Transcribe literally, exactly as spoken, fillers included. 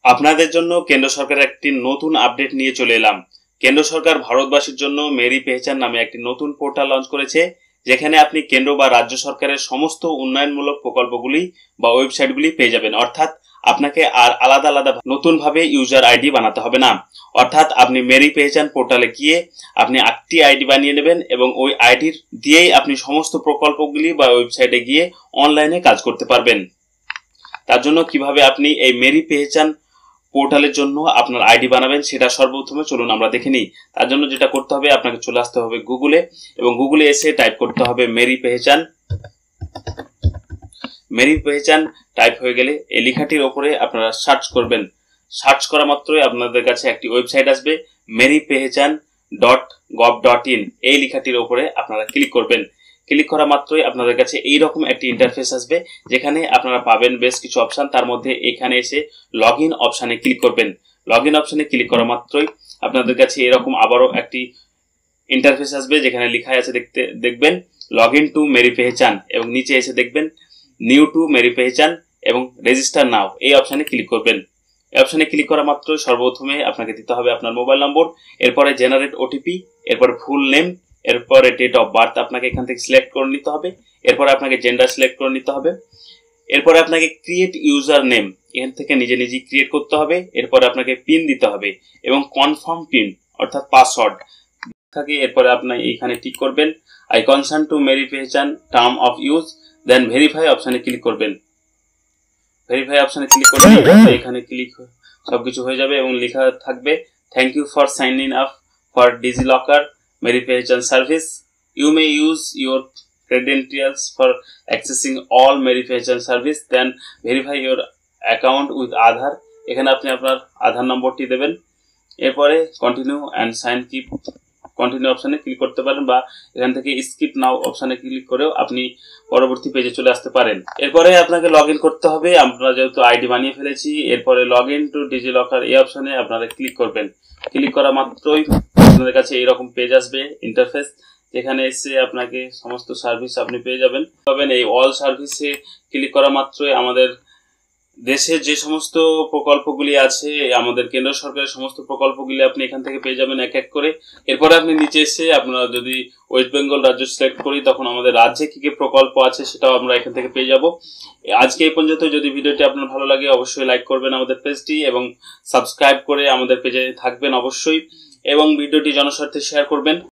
আপনাদের জন্য কেন্দ্র সরকারের একটি নতুন আপডেট নিয়ে চলে এলাম। কেন্দ্র সরকার ভারতবাসীর জন্য মেরি পেহচান নামে একটি নতুন পোর্টাল লঞ্চ করেছে, যেখানে আপনি কেন্দ্র বা রাজ্য সরকারের সমস্ত উন্নয়নমূলক প্রকল্পগুলি বা ওয়েবসাইটগুলি পেয়ে যাবেন। অর্থাৎ আপনাকে আর আলাদা আলাদা নতুনভাবে ইউজার আইডি বানাতে হবে না। অর্থাৎ আপনি মেরি পেহচান পোর্টালে গিয়ে আপনি একটি আইডি বানিয়ে নেবেন এবং ওই আইডির দিয়েই আপনি সমস্ত প্রকল্পগুলি বা ওয়েবসাইটে গিয়ে অনলাইনে কাজ করতে পারবেন। তার জন্য কিভাবে আপনি এই মেরি পেহচান পোর্টালের জন্য আপনার আইডি বানাবেন সেটা সর্বপ্রথমে চলুন আমরা দেখে নিই। তার জন্য যেটা করতে হবে, আপনাকে চলে আসতে হবে গুগলে এবং গুগলে এসে টাইপ করতে হবে মেরি পেহচান। মেরি পেহচান টাইপ হয়ে গেলে এই লেখাটির ওপরে আপনারা সার্চ করবেন। সার্চ করা মাত্রই আপনাদের কাছে একটি ওয়েবসাইট আসবে, Meri Pehchan dot gov dot in. এই লেখাটির ওপরে আপনারা ক্লিক করবেন। ক্লিক করা মাত্রই আপনাদের কাছে এইরকম একটি ইন্টারফেস আসবে, যেখানে আপনারা পাবেন বেশ কিছু অপশন। তার মধ্যে এখানে এসে লগ ইন অপশানে ক্লিক করবেন। লগ ইন অপশানে ক্লিক করা মাত্রই আপনাদের কাছে এরকম আবারও একটি ইন্টারফেস আসবে, যেখানে লেখা আছে দেখতে দেখবেন log in to Meri Pehchan, এবং নিচে এসে দেখবেন নিউ টু মেরি পেহচান এবং রেজিস্টার নাও। এই অপশানে ক্লিক করবেন। এই অপশানে ক্লিক করা মাত্রই সর্বপ্রথমে আপনাকে দিতে হবে আপনার মোবাইল নম্বর, এরপরে জেনারেট ওটিপি, এরপর ফুল নেম, এরপরে ডেট অফ বার্থ আপনাকে এখান থেকে সিলেক্ট করে নিতে হবে। এরপরে আপনাকে জেন্ডার সিলেক্ট করে নিতে হবে। এরপরে আপনাকে ক্রিয়েট ইউজার নেম এখান থেকে নিজে নিজে ক্রিয়েট করতে হবে। এরপরে আপনাকে পিন দিতে হবে এবং কনফার্ম পিন অর্থাৎ পাসওয়ার্ড থাকে। এরপরে আপনি এখানে টিক করবেন I concern to Meri Pehchan term of use, then verify অপশানে ক্লিক করবেন। ভেরিফাই অপশানে ক্লিক করবেন, এখানে ক্লিক সবকিছু হয়ে যাবে এবং লেখা থাকবে thank you for signing up for DigiLocker Meri Pehecan service. You may use your credentials for accessing all Meri Pehecan service. Then verify your account with Aadhaar. এখানে আপনি আপনার আধার নম্বরটি দেবেন। এরপরে continue and sign keep continue অপশানে click করতে পারেন, বা এখান থেকে স্কিপ নাও অপশানে ক্লিক করেও আপনি পরবর্তী পেজে চলে আসতে পারেন। এরপরে আপনাকে লগ ইন করতে হবে। আমরা যেহেতু আইডি বানিয়ে ফেলেছি, এরপরে লগ ইন টু ডিজিলকার এই অপশানে আপনারা ক্লিক করবেন। ক্লিক করা মাত্রই আপনাদের কাছে এইরকম পেজ আসবে ইন্টারফেস, যেখানে এসে আপনাকে সমস্ত সার্ভিস আপনি পেয়ে যাবেন পাবেন। এই অল সার্ভিসে ক্লিক করা মাত্রই আমাদের দেশের যে সমস্ত প্রকল্পগুলি আছে, আমাদের কেন্দ্র সরকারের সমস্ত প্রকল্পগুলি আপনি এখান থেকে পেয়ে যাবেন এক এক করে। এরপরে আপনি নিচে এসে আপনারা যদি ওয়েস্ট বেঙ্গল রাজ্য সিলেক্ট করি, তখন আমাদের রাজ্যে কী কী প্রকল্প আছে সেটাও আমরা এখান থেকে পেয়ে যাব। আজকে এই পর্যন্ত। যদি ভিডিওটি আপনার ভালো লাগে অবশ্যই লাইক করবেন আমাদের পেজটি এবং সাবস্ক্রাইব করে আমাদের পেজে থাকবেন অবশ্যই, এবং ভিডিওটি জনস্বার্থে শেয়ার করবেন।